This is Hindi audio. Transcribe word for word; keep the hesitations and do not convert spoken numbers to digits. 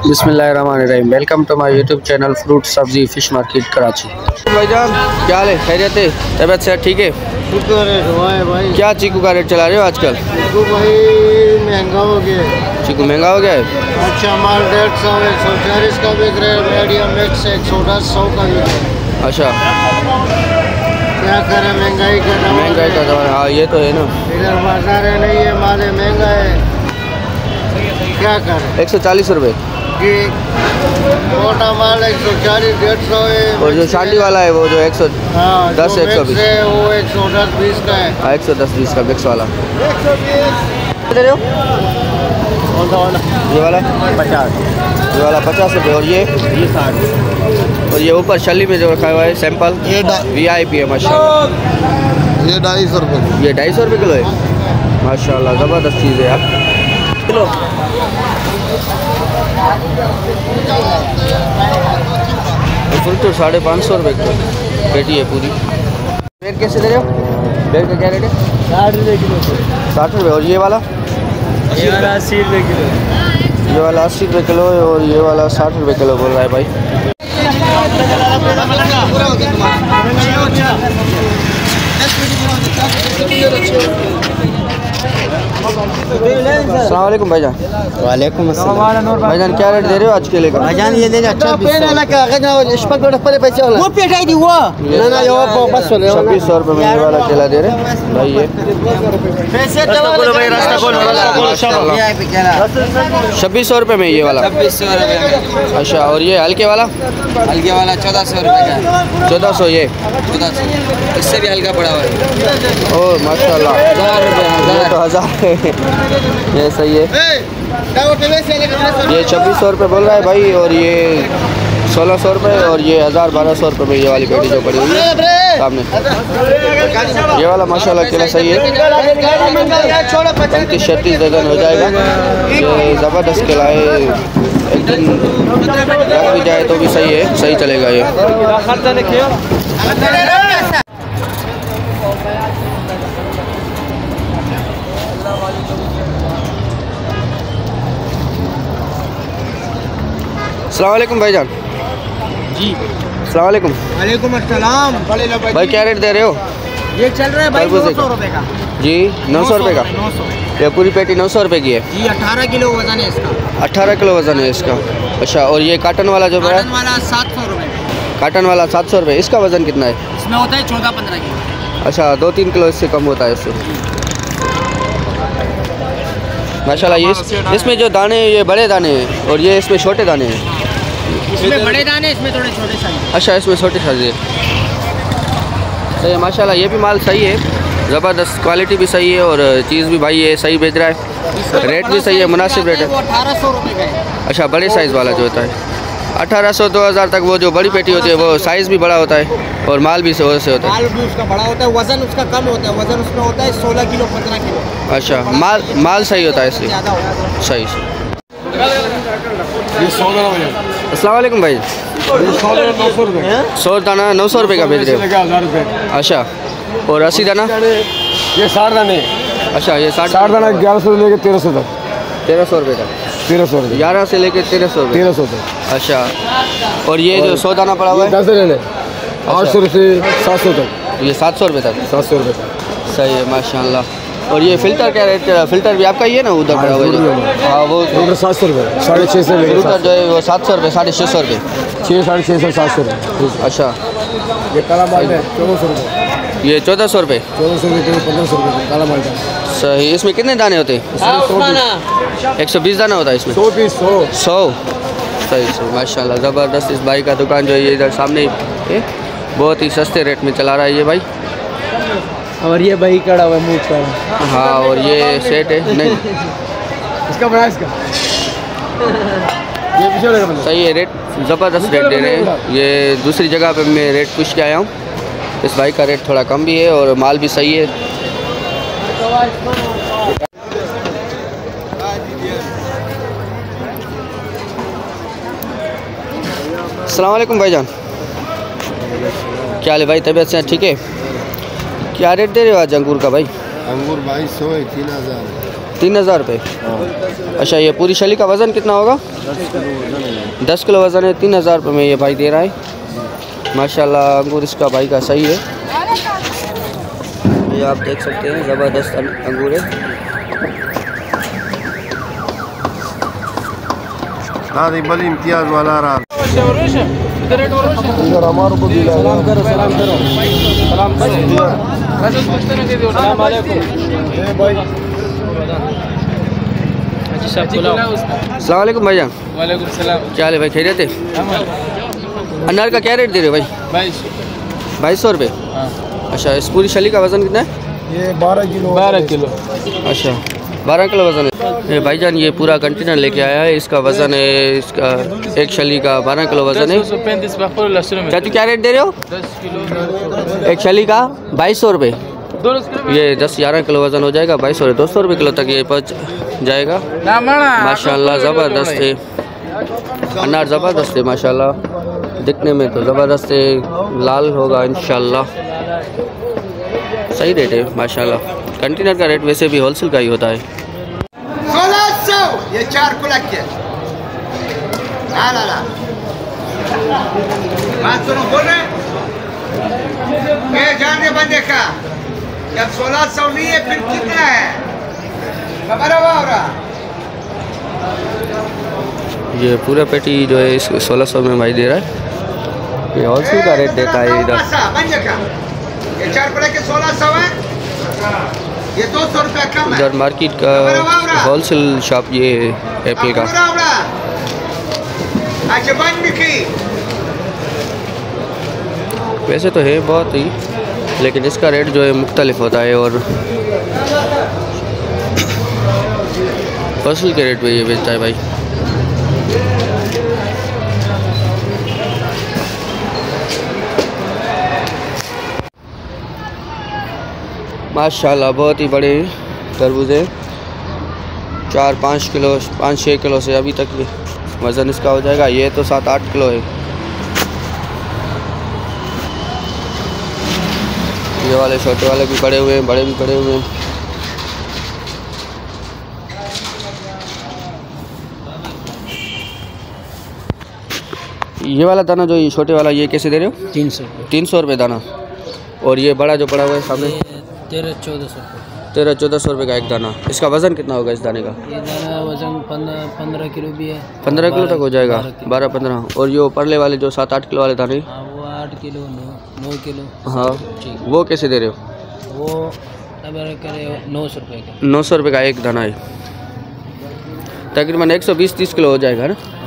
बिस्मिल्लाहिर्रहमानिर्रहीम। Welcome to my YouTube channel fruit सब्जी फिश मार्केट कराची। भाईजान क्या हाल है, खैरियत है, तबीयत से ठीक है? भाई क्या चीकू का रेट चला रहे हो आजकल? चीकू भाई महंगा हो गया है। चीकू महंगा हो गया है। अच्छा माल डेढ़ सौ एक सौ चालीस का बिक रहा है, मीडियम मिक्स एक सौ दस सौ का बिक रहा है। अच्छा क्या करें, महंगाई का जमाना महंगाई का जमाना। हाँ ये तो है ना, इधर बाजार है नहीं है, माल महंगा है, क्या करें। एक सौ चालीस रुपये जी मोटा माल एक सौ चालीस डेढ़ सौ है, और जो शांडी वाला है वो जो एक सौ हाँ दस एक सौ बीस है वो एक सौ दस बीस का है। हाँ एक सौ दस बीस का मिक्स वाला दे रहे हो। ये वाला पचास, ये वाला पचास रुपये और ये ये साठ, और ये ऊपर शली में जो रखा हुआ है सैंपल ये वी आई पी है माशाल्लाह। ये ढाई सौ रुपये, ये ढाई सौ रुपये किलो है माशाल्लाह, ज़बरदस्त चीज़ है यार। किलो फुल तो साढ़े पाँच सौ रुपये किलो पेटी है पूरी। बेर कैसे दे रहे हो? बेर का क्या रेट है? साठ रुपये किलो, साठ रुपये। और ये वाला ये वाला अस्सी रुपये किलो, ये वाला अस्सी रुपये किलो है और ये वाला साठ रुपये किलो बोल रहा है भाई। अस्सलाम वालेकुम भाईजान। वालेकुम अस्सलाम। भाईजान क्या रेट दे रहे हो आज केले का? भाईजान ये लेना छब्बीस सौ रुपये में ये वाला केला दे रहे हैं भाई। ये छब्बीस सौ रुपये में ये वाला। छब्बीस सौ रुपये। अच्छा और ये हल्के वाला? हल्के वाला चौदह सौ रुपये का है। चौदह सौ। ये चौदह सौ, इससे भी हल्का पड़ा हुआ है। ओह माशाल्लाह, हज़ार रुपये ये तो हज़ार है। ये सही है। ये छब्बीस सौ रुपये बोल रहा है भाई और ये सोलह सौ रुपये और ये हज़ार बारह सौ रुपये में ये वाली पेटी जो पड़ी हुई है सामने। ये वाला माशाल्लाह केला सही है, पैंतीस छत्तीस दर्जन हो जाएगा। ये ज़बरदस्त केला है, एक दिन रख भी जाए तो भी सही है, सही चलेगा ये। अस्सलाम वालेकुम भाईजान। जी अस्सलाम वालेकुम। वालेकुम अस्सलाम। भाई क्या रेट दे रहे हो? ये चल रहा है भाई नौ सौ रुपये का। जी नौ सौ रुपये का। नौ सौ। ये पूरी पेटी नौ सौ रुपये की है जी अठारह किलो वजन है इसका। अट्ठारह किलो वजन है इसका। अच्छा और ये काटन वाला जो है? काटन वाला सात सौ रुपये। काटन वाला सात सौ रुपये। इसका वजन कितना है? इसमें होता है चौदह पंद्रह किलो। अच्छा दो तीन किलो इससे कम होता है इससे माशाल्लाह। ये इस, इसमें जो दाने ये बड़े दाने हैं और ये इसमें छोटे दाने हैं। इसमें बड़े दाने, इसमें थोड़े छोटे साइज। अच्छा इसमें छोटे साइज है। सही है माशाल्लाह, ये भी माल सही है, ज़बरदस्त क्वालिटी भी सही है और चीज़ भी भाई ये सही बेच रहा है, रेट भी सही है, मुनासिब रेट है। अठारह सौ रुपये का है। अच्छा बड़े साइज़ वाला जो होता है अठारह सौ दो हज़ार तक, वो जो बड़ी पेटी होती है वो साइज़ भी बड़ा होता है और माल भी से होता है। माल भी उसका बड़ा होता है, वजन उसका कम होता है, वजन उसमें होता है सोलह किलो पंद्रह किलो। अच्छा माल माल सही होता है इससे, ज़्यादा होता है। सही से। अस्सलाम वालेकुम भाई। नौ सौ रुपये, सौ दाना नौ सौ रुपये का बेच रहे हो? हज़ार रुपये। अच्छा और अस्सी दाना? ये साठ दाने। अच्छा ये साठ साठ दाना ग्यारह सौ से लेकर तेरह सौ तक। तेरह सौ रुपये तक। तेरह सौ रुपये, ग्यारह से लेकर तेरह सौ रुपये। तेरह सौ तक। अच्छा और ये जो सौ दाना पड़ा हुआ है? दस दाने आठ सौ से सात सौ तक। ये सात सौ रुपये तक। सात सौ रुपये तक। सही है माशाल्लाह। और ये फ़िल्टर क्या रेट चल रहा है? फ़िल्टर भी आपका ही है ना उधर पड़ा हुआ है? हाँ वो फिल्टर सात सौ रुपये, साढ़े छः सौ लेकर फ़िल्टर जो है वो सात सौ रुपये, साढ़े छः सौ रुपये। छः साढ़े छः सौ सात सौ रुपये। अच्छा ये काला माल है चौदह सौ रुपये, ये चौदह सौ रुपये। चौदह सौ रुपये पंद्रह सौ रुपये काला माल का। सही। इसमें कितने दाने होते हैं? एक सौ बीस दाना होता है इसमें। सौ पीस सौ सौ। सही सही माशाल्लाह, ज़बरदस्त। इस भाई का दुकान जो है ये इधर सामने ही है, बहुत ही सस्ते रेट में चला रहा है ये भाई। और ये भाई कड़ा हुआ है मुँह का। हाँ और ये सेट है नहीं इसका बड़ा इसका ये पीछे लगा सही है, रेट ज़बरदस्त रेट दे रहे हैं। ये दूसरी जगह पे मैं रेट पूछ के आया हूँ, इस भाई का रेट थोड़ा कम भी है और माल भी सही है। अस्सलाम वालेकुम भाईजान। क्या हाल है भाई, तबीयत से ठीक है? क्या रेट दे रहे हो आज अंगूर का भाई? अंगूर भाई सौ है, तीन हज़ार तीन हज़ार रुपये। अच्छा, ये पूरी शली का वज़न कितना होगा? दस किलो वज़न है। तीन हज़ार रुपये में ये भाई दे रहा है। माशाल्लाह अंगूर इसका भाई का सही है। ये आप देख सकते हैं, ज़बरदस्त अंगूर है। हाँ बड़ी इम्तियाज़ वाला रहा। सलाम करो, सलाम करो, सलाम करो। सलाम वालेकुम। अस्सलाम वालेकुम भाईजान। वालेकुम सलाम। क्या हाल है भाई, खैरियत है? अनार का क्या रेट दे रहे हो भाई? बाईस बाईस सौ रुपये। अच्छा, इस पूरी शली का वज़न कितना है? ये बारह किलो। बारह किलो। अच्छा, बारह किलो वज़न है। ये भाईजान ये पूरा कंटेनर लेके आया है। इसका वज़न है, इसका एक शली का बारह किलो वज़न है। क्या तू क्या रेट दे रहे हो? दस किलो एक शली का बाईस सौ रुपये। ये दस ग्यारह किलो वज़न हो जाएगा। बाईस सौ दो सौ रुपये किलो तक ये पहुँच जाएगा। माशाल्लाह ज़बरदस्त है अनार, ज़बरदस्त है माशाल्लाह। दिखने में तो ज़बरदस्त है, लाल होगा इंशाल्लाह। सही रेट है माशाल्लाह। कंटेनर का रेट वैसे भी होलसेल का ही होता है। सोलह सौ ये चार कुलक के। ला ला ला बात सुनो, बोल रहे ये जाने बंदे का जब सोलह सौ नहीं है फिर कितना है? खबर हुआ हो रहा। ये पूरा पेटी जो है इसको सोलह सौ में भाई दे रहा है। ये होलसेल का रेट देता है इधर। ये चार कुलक के सोलह सौ है, ये दो सौ रुपया कम है। इधर मार्केट का होलसेल शॉप ये एप्पल का। वैसे तो है बहुत ही, लेकिन इसका रेट जो है मुख्तलिफ होता है और होलसेल के रेट पे ये बेचता है भाई। माशाल्लाह बहुत ही बड़े तरबूज है। चार पाँच किलो पाँच छः किलो से अभी तक ये वज़न इसका हो जाएगा। ये तो सात आठ किलो है। ये वाले छोटे वाले भी पड़े हुए हैं, बड़े भी पड़े हुए हैं। ये वाला दाना जो ये छोटे वाला, ये कैसे दे रहे हो? तीन सौ तीन सौ रुपये दाना। और ये बड़ा जो पड़ा हुआ है सामने? तेरह चौदह सौ रुपये। तेरह चौदह सौ रुपये का एक दाना। इसका वज़न कितना होगा इस दाने का? ये दाना वज़न पंद्रह पंद्रह किलो भी है। पंद्रह किलो तक हो जाएगा। बारह पंद्रह। और ये परले वाले जो सात आठ किलो वाले दाने? हाँ वो आठ किलो नौ नौ किलो। हाँ, वो कैसे दे रहे हो? वो करे नौ सौ रुपये का। नौ सौ रुपये का एक दाना है। तकरीबन एक सौ बीस तीस किलो हो जाएगा ना।